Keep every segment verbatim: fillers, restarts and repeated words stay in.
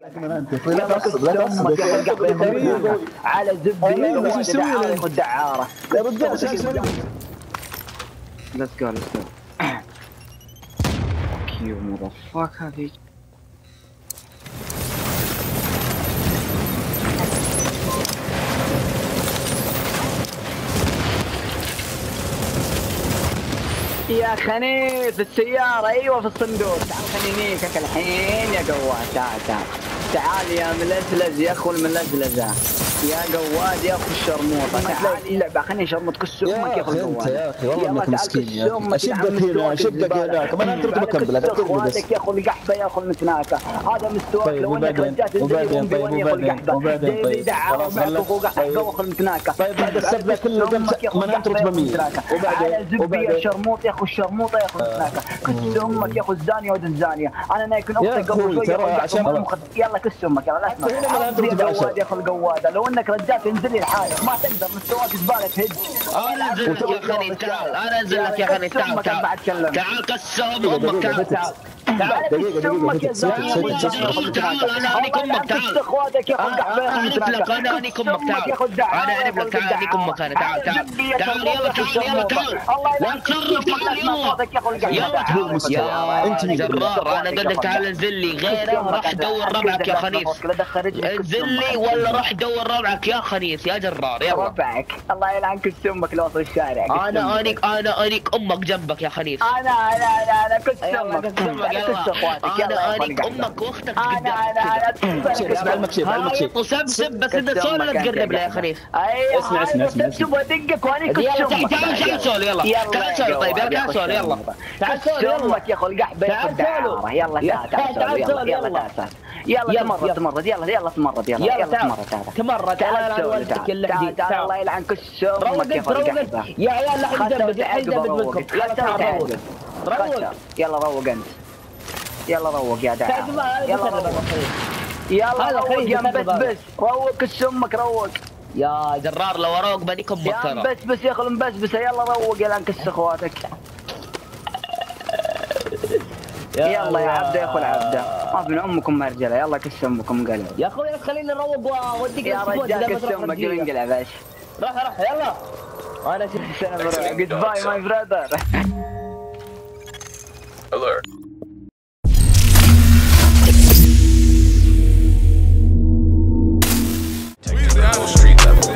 لا تقصد لا تقصد على زبده ياخذ دعاره يا رجال. ليتس جو ليتس جو فك يو ماذر فاك هذه. يا خنيف السيارة أيوة في الصندوق. تعال خليني نيكك الحين يا قواد. تعال تعال تعال يا ملزلز يا أخو الملزلزة يا قواد يا أخو الشرموطة. تعال اللعبة خليني شرمط كس أمك يا أخو القواد. يا أخي والله إنك مسكين يا أخي. أشدك هنا أشدك هناك ما أنت مكمل. هذا أخواتك يا أخو القحبة يا أخو المتناكة. هذا مستواك لو إنك رجعت وبعدين طيب وبعدين وبعدين طيب خلاص قحبة وأخو المتناكة. طيب بعد السبب كله ما أنت رتبمية. وبعدين وبعدين شرموط يا أخو الشرموطة يا أخو المتناكة. كس أمك يا أخو الزانية ود الزانية. أنا نايكن أختك قبل شوية عشان يلا كس أمك يلا لا تسمع. يا قواد يا أخو القوادة لو إنك رجعت انزل لي لحالك ما تقدر مستواك زبالة هج. انا انزل لك يا خليل تعال. انا انزل لك يا خليل تعال تعال تعال قسم امك تعال تعال تعال كس امك يا زلمه. تعال انا انيك امك تعال. اخواتك يا اخو القحبه اعرف لك انا انيك امك تعال. انا اعرف لك تعال انيك امك انا تعال تعال تعال يلا تعال يلا تعال لا تشرف تعال يلا يلا انت جرار. انا قلت لك تعال انزل لي غيره راح دور ربعك يا خنيف. انزل لي ولا راح دور ربعك يا خنيف يا جرار. يلا ربعك الله يلعن كس امك لو وصل الشارع. انا انيك انا انيك امك جنبك يا خنيف. انا انا انا انا كس امك كس اخواتك. انا انيك امك واختك انا انا اسمع علمك شيء علمك شيء سب سب بس انت سولو لا تقرب له يا خنيف. ايوه اسمع اسمع اسمع تبغى دقك وانا كس امك. تعال تعال سولو يلا تعال سولو طيب يلا تعال سولو يلا تعال سولو امك يا اخو القحبه يا اخو يلا تعال تعال سولو يلا تعال يلا تمرد تمرد يلا يلا تمرد يلا يلا تمرد تمرد تعال والدك تعال تعال الله يلعن كس امك يا اخو القحبه. يا عيال لا حد جنبك لا حد جنبك منكم. يلا تعال روق روق يلا روق انت يلا روق يا دعاء يلا روق يلا روق يا مبسبس روق كس امك روق يا جرار لو اروق بديك امك يا مبسبس يا اخو المبسبسه. يلا روق يلا انكس اخواتك. يلا يا عبده يا اخو العبده ما بين امكم يا رجاله. يلا كس امكم قلب يا اخوي خليني اروق واوديك يا رجال كس امك انقلع باش. روح روح يلا انا سنه بروح جود باي ماي براذر. Alert. Take to the whole street level.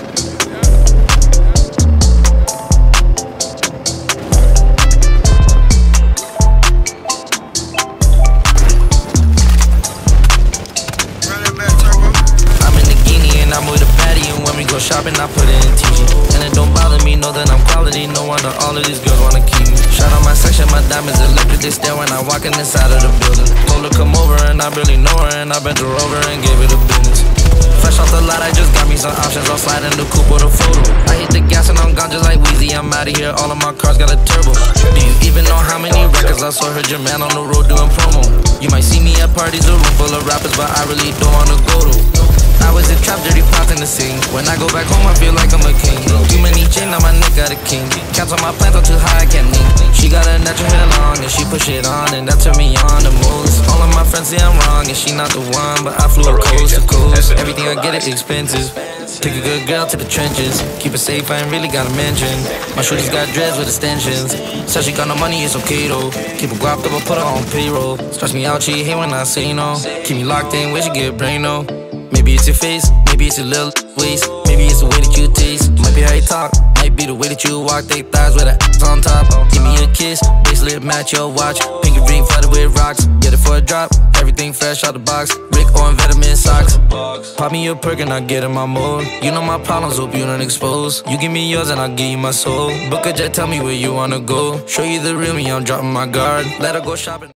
Shopping, I put it in T G. And it don't bother me, know that I'm quality. No wonder all of these girls wanna keep me. Shout out my section, my diamonds electric. They stare when I walk in inside of the building. Told her come over and I barely know her. And I bent her over and gave her the business. Fresh off the lot, I just got me some options. I'll slide in the coupe with a photo. I hit the gas and I'm gone just like Weezy. I'm out of here, all of my cars got a turbo. Do you even know how many records I saw? Heard your man on the road doing promo. You might see me at parties, a room full of rappers, but I really don't wanna go to. I was a trap, dirty pot in the scene. When I go back home, I feel like I'm a king. Too many chain, now my neck got a king. Counts on my plans, I'm too high, I can't lean. She got a natural hair long, and she push it on, and that turned me on the most. All of my friends say I'm wrong, and she not the one, but I flew her coast to coast. Everything I get is expensive. Take a good girl to the trenches. Keep it safe, I ain't really got to mention. My shorty's got dreads with extensions. Said she got no money, it's okay though. Keep her guapped up, I put her on payroll. Stress me out, she hate when I say no. Keep me locked in, where she get brain though. Maybe it's your face, maybe it's your little waist. Maybe it's the way that you taste. Might be how you talk, might be the way that you walk. They thighs with a ass on top. Give me a kiss, bracelet match your watch. Pinky ring flooded with rocks. Get it for a drop, everything fresh out the box. Rick on vitamin socks. Pop me a perk and I get in my mode. You know my problems, hope you don't expose. You give me yours and I'll give you my soul. Book a jet, tell me where you wanna go. Show you the real me, I'm dropping my guard. Let her go shopping.